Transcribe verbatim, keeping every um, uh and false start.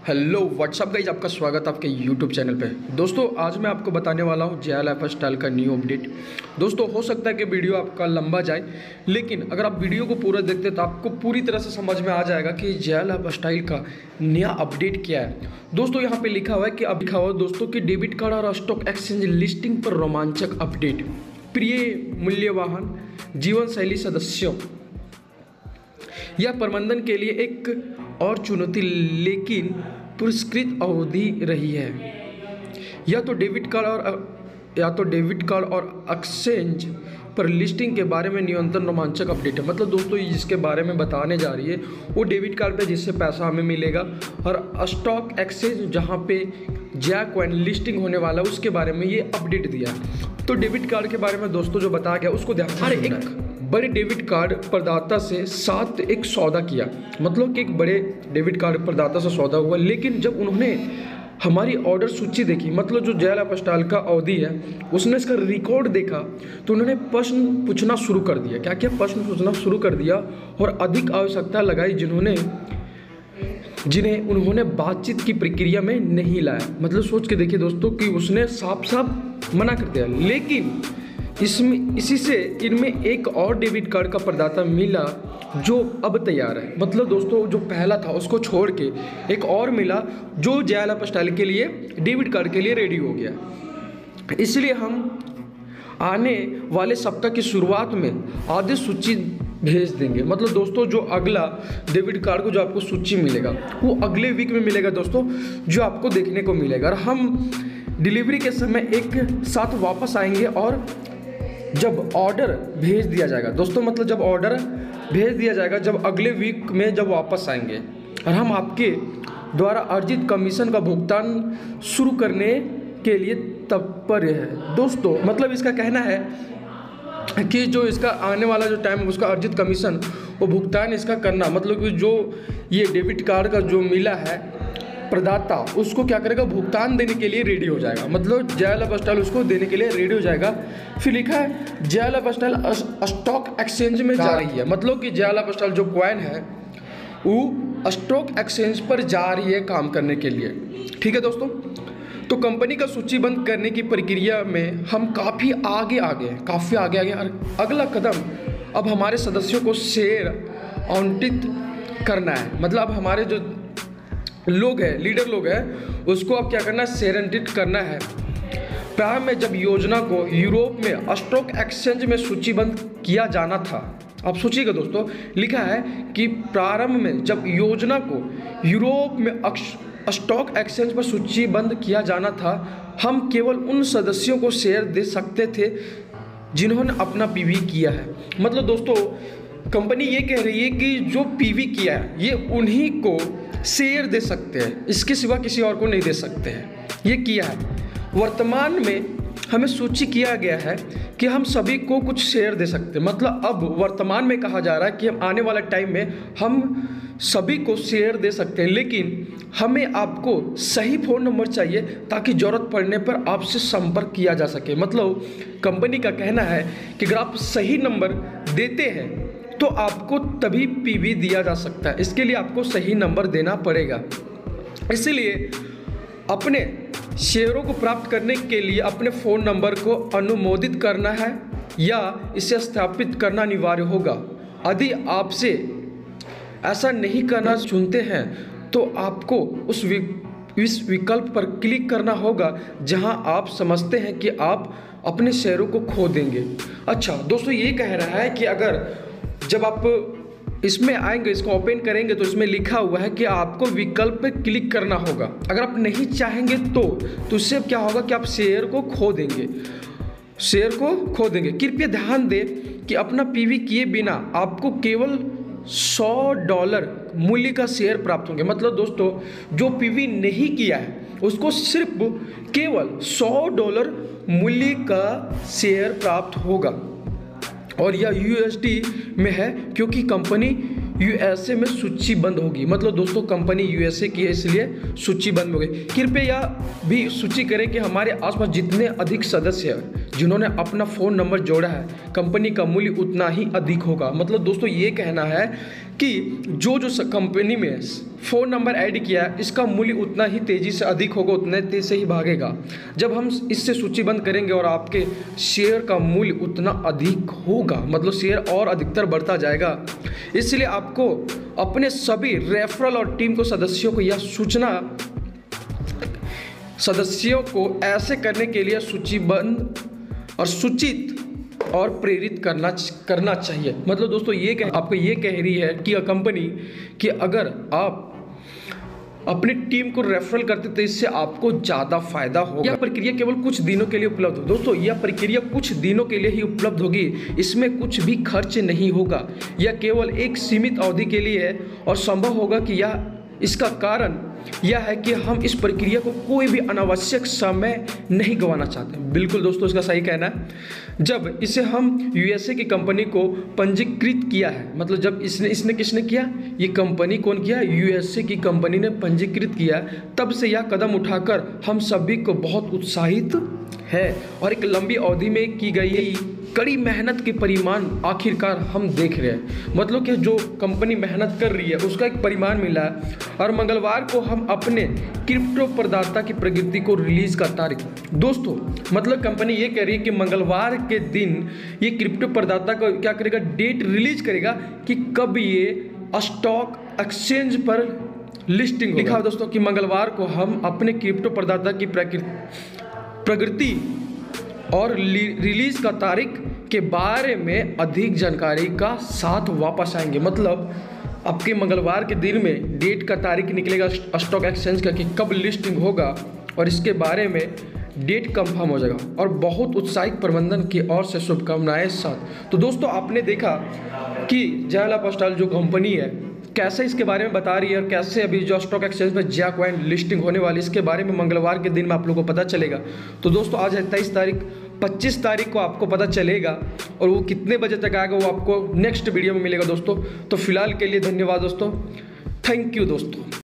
Hello what's up guys, आपका स्वागत आपके यूट्यूब चैनल पे। दोस्तों आज मैं आपको बताने वाला हूँ जे एल लाइफ स्टाइल का न्यू अपडेट। दोस्तों हो सकता है कि वीडियो आपका लंबा जाए, लेकिन अगर आप वीडियो को पूरा देखते तो आपको पूरी तरह से समझ में आ जाएगा कि जे एल लाइफ स्टाइल का नया अपडेट क्या है। दोस्तों यहाँ पे लिखा हुआ है कि अब लिखा हुआ है दोस्तों कि डेबिट कार्ड और स्टॉक एक्सचेंज लिस्टिंग पर रोमांचक अपडेट। प्रिय मूल्यवान जीवन शैली सदस्यों, यह प्रबंधन के लिए एक और चुनौती लेकिन पुरस्कृत अवधि रही है। या तो डेबिट कार्ड और या तो डेबिट कार्ड और एक्सचेंज पर लिस्टिंग के बारे में निरंतर रोमांचक अपडेट है। मतलब दोस्तों जिसके बारे में बताने जा रही है वो डेबिट कार्ड पे जिससे पैसा हमें मिलेगा, और स्टॉक एक्सचेंज जहाँ पे जै कॉइन लिस्टिंग होने वाला है उसके बारे में ये अपडेट दिया है। तो डेबिट कार्ड के बारे में दोस्तों जो बताया गया उसको ध्यान से सुनना है। बड़े डेबिट कार्ड प्रदाता से साथ एक सौदा किया, मतलब कि एक बड़े डेबिट कार्ड प्रदाता से सौदा हुआ, लेकिन जब उन्होंने हमारी ऑर्डर सूची देखी, मतलब जो जे एल लाइफ स्टाइल का अवधि है उसने इसका रिकॉर्ड देखा, तो उन्होंने प्रश्न पूछना शुरू कर दिया। क्या क्या प्रश्न पूछना शुरू कर दिया और अधिक आवश्यकता लगाई जिन्होंने जिन्हें उन्होंने बातचीत की प्रक्रिया में नहीं लाया। मतलब सोच के देखिए दोस्तों कि उसने साफ साफ मना कर दिया, लेकिन इसमें इसी से इनमें एक और डेबिट कार्ड का प्रदाता मिला जो अब तैयार है। मतलब दोस्तों जो पहला था उसको छोड़ के एक और मिला जो जे एल लाइफ स्टाइल के लिए डेबिट कार्ड के लिए रेडी हो गया। इसलिए हम आने वाले सप्ताह की शुरुआत में आधी सूची भेज देंगे। मतलब दोस्तों जो अगला डेबिट कार्ड को जो आपको सूची मिलेगा वो अगले वीक में मिलेगा दोस्तों, जो आपको देखने को मिलेगा। और हम डिलीवरी के समय एक साथ वापस आएंगे और जब ऑर्डर भेज दिया जाएगा दोस्तों, मतलब जब ऑर्डर भेज दिया जाएगा, जब अगले वीक में जब वापस आएंगे और हम आपके द्वारा अर्जित कमीशन का भुगतान शुरू करने के लिए तत्पर है। दोस्तों मतलब इसका कहना है कि जो इसका आने वाला जो टाइम है उसका अर्जित कमीशन वो भुगतान इसका करना, मतलब कि जो ये डेबिट कार्ड का जो मिला है प्रदाता उसको क्या करेगा, भुगतान देने के लिए रेडी हो जाएगा। मतलब जे एल लाइफ स्टाइल उसको देने के लिए रेडी हो जाएगा। फिर लिखा है J L lifestyle stock exchange में जा रही है। मतलब कि जे एल लाइफ स्टाइल जो कॉइन है वो स्टॉक एक्सचेंज पर जा रही है काम करने के लिए। ठीक है दोस्तों, तो कंपनी का सूचीबद्ध करने की प्रक्रिया में हम काफ़ी आगे आगे हैं काफ़ी आगे आगे और अगला कदम अब हमारे सदस्यों को शेयर आवंटित करना है। मतलब अब हमारे जो लोग हैं, लीडर लोग हैं, उसको अब क्या करना है, शेयर आवंटित करना है। प्रारंभ में जब योजना को यूरोप में स्टॉक एक्सचेंज में सूचीबद्ध किया जाना था, आप सोचिएगा दोस्तों, लिखा है कि प्रारंभ में जब योजना को यूरोप में स्टॉक एक्सचेंज पर सूचीबद्ध किया जाना था, हम केवल उन सदस्यों को शेयर दे सकते थे जिन्होंने अपना पीवी किया है। मतलब दोस्तों कंपनी ये कह रही है कि जो पीवी किया है ये उन्हीं को शेयर दे सकते हैं, इसके सिवा किसी और को नहीं दे सकते हैं। ये किया है। वर्तमान में हमें सूची किया गया है कि हम सभी को कुछ शेयर दे सकते हैं। मतलब अब वर्तमान में कहा जा रहा है कि हम आने वाले टाइम में हम सभी को शेयर दे सकते हैं, लेकिन हमें आपको सही फ़ोन नंबर चाहिए ताकि ज़रूरत पड़ने पर आपसे संपर्क किया जा सके। मतलब कंपनी का कहना है कि अगर आप सही नंबर देते हैं तो आपको तभी पीवी दिया जा सकता है। इसके लिए आपको सही नंबर देना पड़ेगा। इसलिए अपने शेयरों को प्राप्त करने के लिए अपने फ़ोन नंबर को अनुमोदित करना है या इसे स्थापित करना अनिवार्य होगा। यदि आपसे ऐसा नहीं करना चुनते हैं तो आपको उस इस विकल्प पर क्लिक करना होगा जहां आप समझते हैं कि आप अपने शेयरों को खो देंगे। अच्छा दोस्तों, ये कह रहा है कि अगर जब आप इसमें आएंगे, इसको ओपन करेंगे तो इसमें लिखा हुआ है कि आपको विकल्प पे क्लिक करना होगा। अगर आप नहीं चाहेंगे तो तो इससे क्या होगा कि आप शेयर को खो देंगे शेयर को खो देंगे। कृपया ध्यान दें कि अपना पीवी किए बिना आपको केवल सौ डॉलर मूल्य का शेयर प्राप्त होंगे। मतलब दोस्तों जो पीवी नहीं किया है उसको सिर्फ केवल सौ डॉलर मूल्य का शेयर प्राप्त होगा, और यह यूएसडी में है क्योंकि कंपनी यूएसए में सूचीबद्ध होगी। मतलब दोस्तों कंपनी यूएसए की है इसलिए सूचीबद्ध हो गई। कृपया यह भी सूची करें कि हमारे आसपास जितने अधिक सदस्य हैं जिन्होंने अपना फ़ोन नंबर जोड़ा है, कंपनी का मूल्य उतना ही अधिक होगा। मतलब दोस्तों ये कहना है कि जो जो कंपनी में फ़ोन नंबर ऐड किया है इसका मूल्य उतना ही तेज़ी से अधिक होगा, उतने तेज़ी से ही भागेगा। जब हम इससे सूचीबद्ध करेंगे और आपके शेयर का मूल्य उतना अधिक होगा, मतलब शेयर और अधिकतर बढ़ता जाएगा। इसलिए आपको अपने सभी रेफरल और टीम को सदस्यों को यह सूचना सदस्यों को ऐसे करने के लिए सूचीबद्ध और सूचित और प्रेरित करना करना चाहिए। मतलब दोस्तों ये कह आपको ये कह रही है कि कंपनी कि अगर आप अपनी टीम को रेफरल करते तो इससे आपको ज़्यादा फायदा होगा। यह प्रक्रिया केवल कुछ दिनों के लिए उपलब्ध हो दोस्तों, यह प्रक्रिया कुछ दिनों के लिए ही उपलब्ध होगी। इसमें कुछ भी खर्च नहीं होगा, यह केवल एक सीमित अवधि के लिए है और संभव होगा कि यह इसका कारण यह है कि हम इस प्रक्रिया को कोई भी अनावश्यक समय नहीं गंवाना चाहते। बिल्कुल दोस्तों, इसका सही कहना है। जब इसे हम यूएसए की कंपनी को पंजीकृत किया है, मतलब जब इसने इसने किसने किया, ये कंपनी कौन किया, यूएसए की कंपनी ने पंजीकृत किया, तब से यह कदम उठाकर हम सभी को बहुत उत्साहित है और एक लंबी अवधि में की गई कड़ी मेहनत के परिमाण आखिरकार हम देख रहे हैं। मतलब कि जो कंपनी मेहनत कर रही है उसका एक परिमाण मिला है। और मंगलवार को हम अपने क्रिप्टो प्रदाता की प्रगति को रिलीज का तारीख दोस्तों, मतलब कंपनी ये कह रही है कि मंगलवार के दिन ये क्रिप्टो प्रदाता को क्या करेगा, डेट रिलीज करेगा कि कब ये स्टॉक एक्सचेंज पर लिस्टिंग लिखा है दोस्तों कि मंगलवार को हम अपने क्रिप्टो प्रदाता की प्रगति और रिलीज का तारीख के बारे में अधिक जानकारी का साथ वापस आएंगे। मतलब आपके मंगलवार के दिन में डेट का तारीख निकलेगा स्टॉक एक्सचेंज का कि कब लिस्टिंग होगा और इसके बारे में डेट कंफर्म हो जाएगा। और बहुत उत्साहित प्रबंधन की ओर से शुभकामनाएं साथ। तो दोस्तों आपने देखा कि जय एफएसटल जो कंपनी है कैसे इसके बारे में बता रही है और कैसे अभी जो स्टॉक एक्सचेंज पर जैक कॉइन लिस्टिंग होने वाली इसके बारे में मंगलवार के दिन में आप लोगों को पता चलेगा। तो दोस्तों आज है तेईस तारीख, पच्चीस तारीख को आपको पता चलेगा और वो कितने बजे तक आएगा वो आपको नेक्स्ट वीडियो में मिलेगा दोस्तों। तो फिलहाल के लिए धन्यवाद दोस्तों, थैंक यू दोस्तों।